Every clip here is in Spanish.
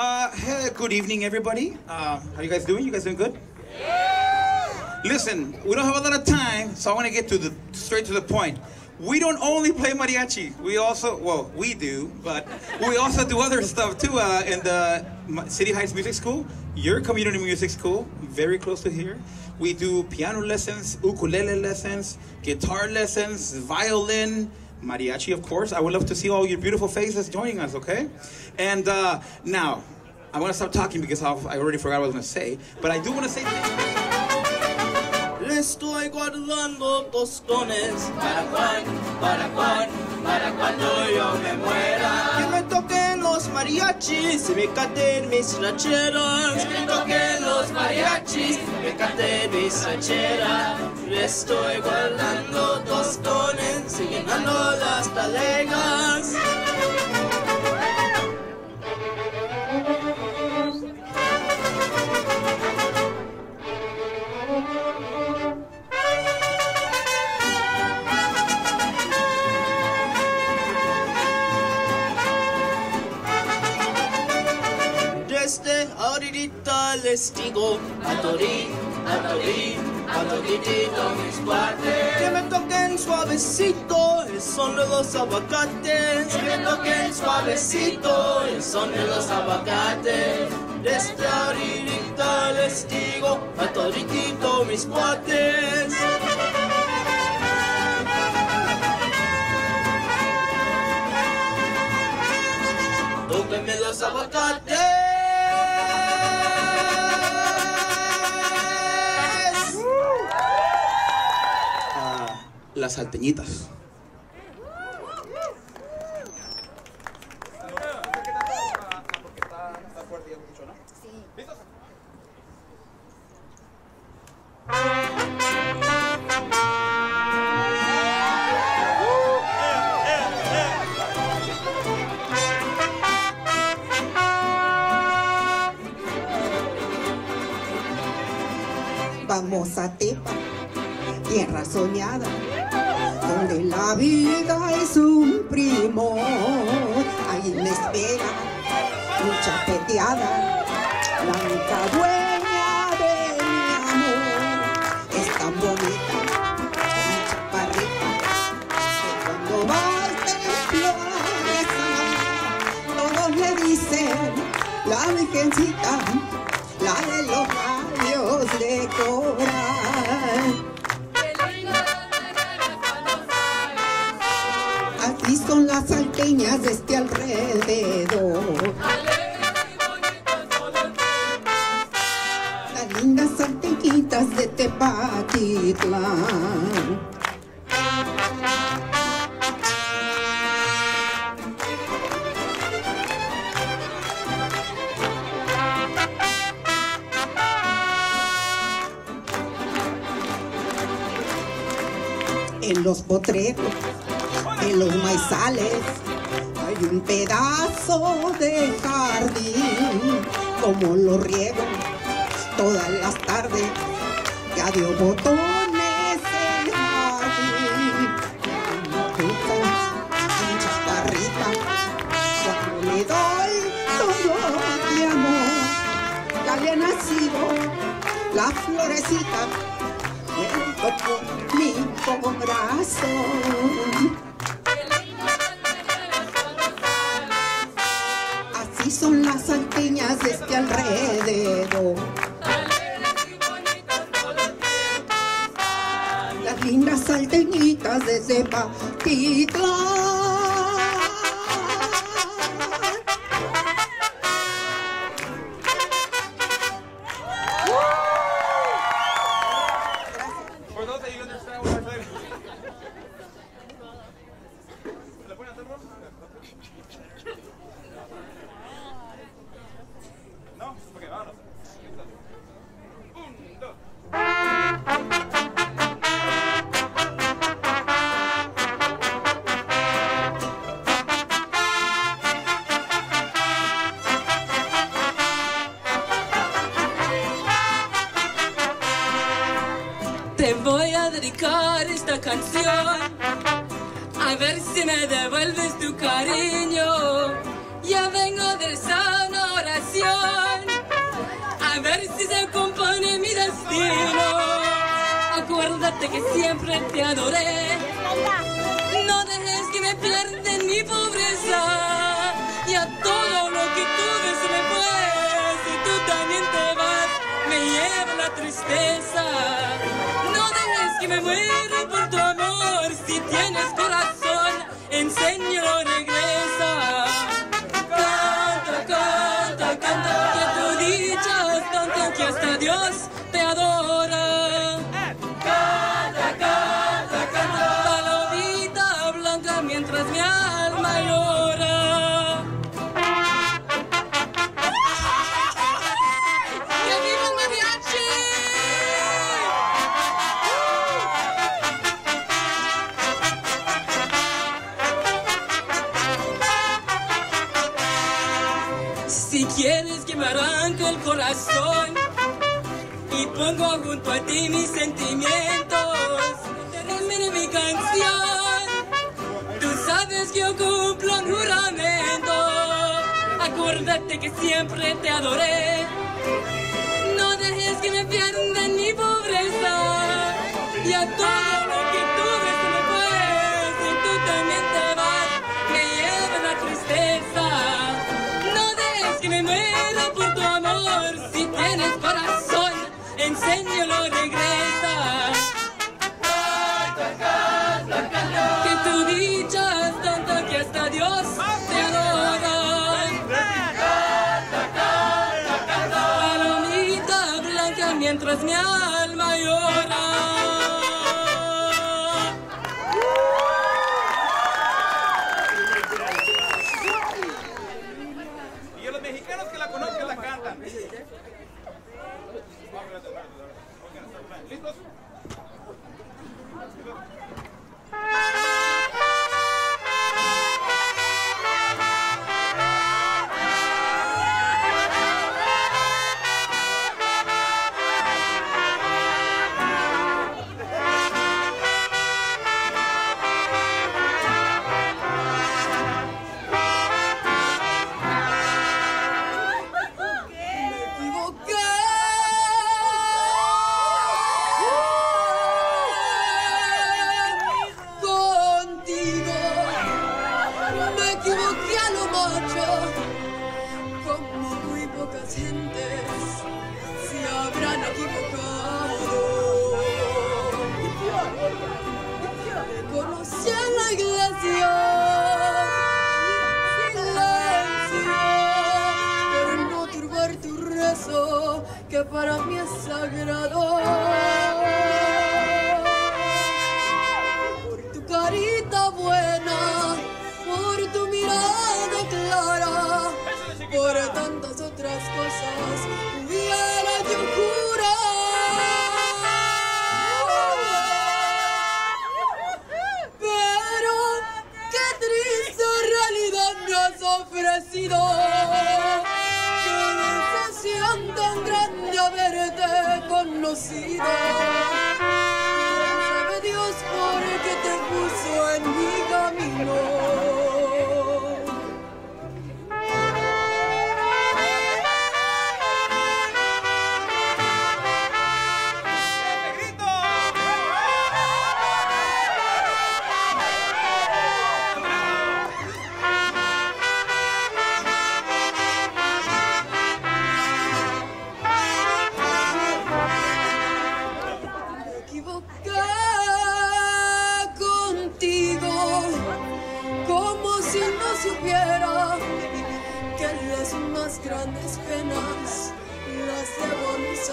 Hey, good evening, everybody. How you guys doing? You guys doing good? Listen, we don't have a lot of time, so I want to get straight to the point. We don't only play mariachi. We also, well, we do, but we also do other stuff too in the City Heights Music School, your community music school, very close to here. We do piano lessons, ukulele lessons, guitar lessons, violin, mariachi, of course. I would love to see all your beautiful faces joining us, okay? And now, I want to stop talking because I already forgot what I was going to say, but I do want to say Le estoy guardando tostones para cuando yo me muera. Que me toquen los mariachis y me canten mis rancheras. Que me toquen los mariachis y me canten mis rancheras. Le estoy guardando tostones y llenando las talegas. Desde ahorita les digo a toditito mis cuates que me toquen suavecito el son de los aguacates. Que me toquen suavecito el son de los aguacates. Desde ahorita les digo a toditito mis cuates. Tóquenme los aguacates. las salteñitas. Vamos a Tepa, tierra soñada, donde la vida es un primo. Ahí me espera mucha peteada, la única dueña de mi amor. Es tan bonita, mi chaparrita, que cuando va al templo a rezar, todos le dicen la virgencita, la de los labios de coral. Así son las salteñas de este alrededor. Las lindas salteñitas de Tepatitlán. En los potreros, en los maizales, hay un pedazo de jardín. Como lo riego todas las tardes, ya dio botones el jardín. Mi chaparrita, cuando le doy todo mi amor, ya le ha nacido la florecita por mi corazón. Así son las salteñas de este alrededor. Las lindas salteñitas de Tepatitlán. Te voy a dedicar esta canción, a ver si me devuelves tu cariño. Ya vengo de esa oración. destino. Acuérdate que siempre te adoré. No dejes que me pierda en mi pobreza. Y a todo lo que tuve se me fue. Si tú también te vas, me lleva la tristeza. No dejes que me muera por tu amor. Si tienes corazón, enséñalo, regresa. Canta, canta, canta, que tu dicha es tanta que hasta Dios te adora. Canta, canta, canta, palomita blanca mientras mi alma llora. ¡Que viva el mariachi! Si quieres que me arranque el corazón y pongo junto a ti mis sentimientos en mi canción, tú sabes que yo cumplo un juramento. Acuérdate que siempre te adoré. No dejes que me pierda en mi pobreza. Y a todo lo que tuve se me fue. Si tú también te vas, me lleva la tristeza. No dejes que me muera por tu amor. Si tienes corazón, enséñalo, regresa. Que tu dicha es tanta que hasta Dios te adora. Palomita blanca mientras mi alma llora. Y a los mexicanos que la conozcan la cantan. ¿Listos? Que para mí es sagrado. Por tu carita buena, por tu mirada clara, por tantas otras cosas hubiera yo jurado. Pero qué triste realidad me has ofrecido. Tan grande haberte conocido. Sabe Dios por qué te puso en mi camino. Supiera que las más grandes penas las llevo a mis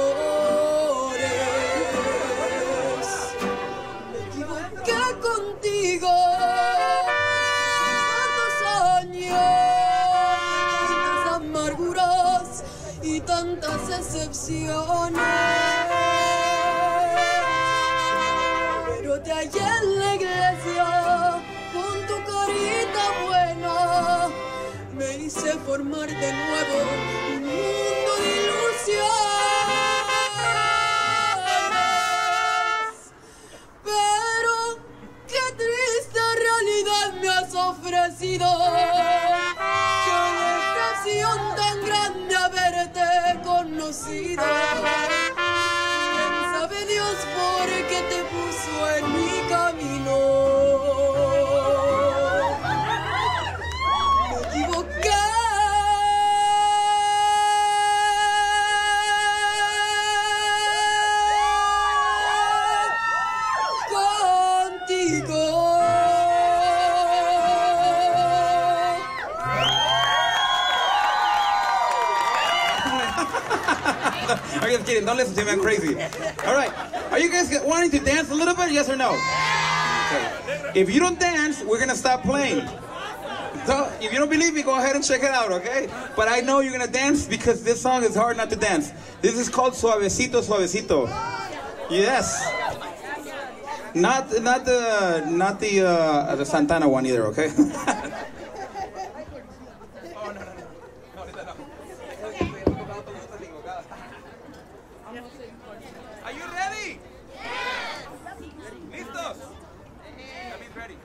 amores. Me equivoqué contigo tantos años, tantas amarguras y tantas excepciones. Pero te hallé en la iglesia con tu carita buena, me hice formar de nuevo un mundo de ilusiones. Pero qué triste realidad me has ofrecido. Qué decepción tan grande haberte conocido. que te puso en mi camino. Me equivoqué. I'm just kidding. Don't listen to me. I'm crazy. All right. Are you guys wanting to dance a little bit? Yes or no? Okay. If you don't dance, we're going to stop playing. So if you don't believe me, go ahead and check it out, okay? But I know you're going to dance because this song is hard not to dance. This is called Suavecito, Suavecito. Yes. Not the Santana one either, okay? Are you ready? Yes. ¿Listos? That means ready.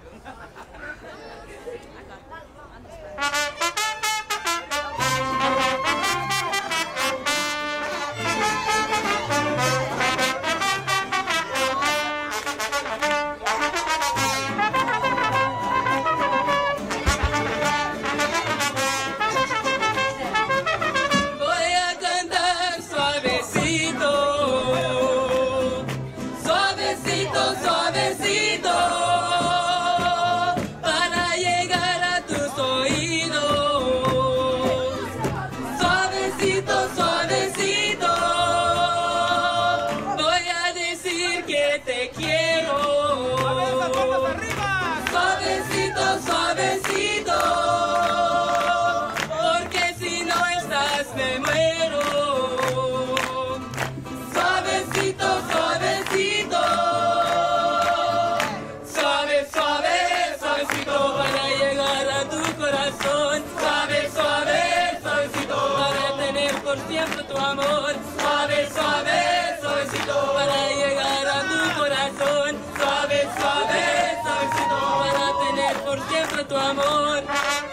Siempre tu amor, suave, suave, suavecito para llegar a tu corazón, suave, suave, suavecito para tener por siempre tu amor.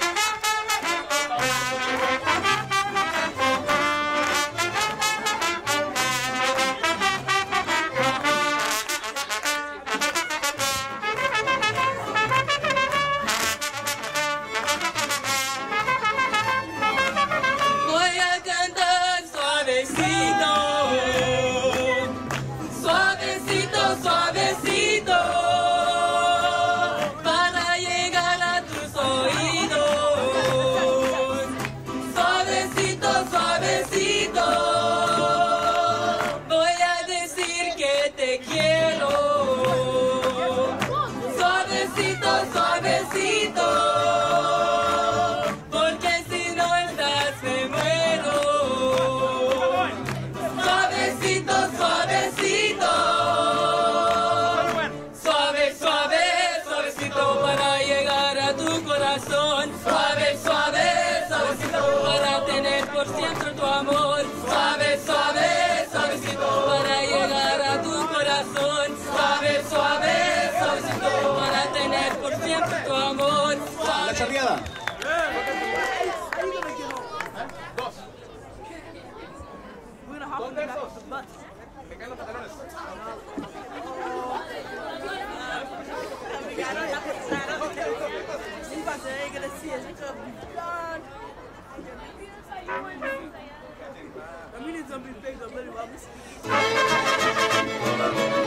Suave, suave, suavecito para tener por siempre tu amor. Suave, suave, suavecito para llegar a tu corazón. Suave, suave, suavecito para tener por siempre tu amor. La charreada. Dos de esos. Que caen los pantalones. I mean, it's gonna be fake, but really,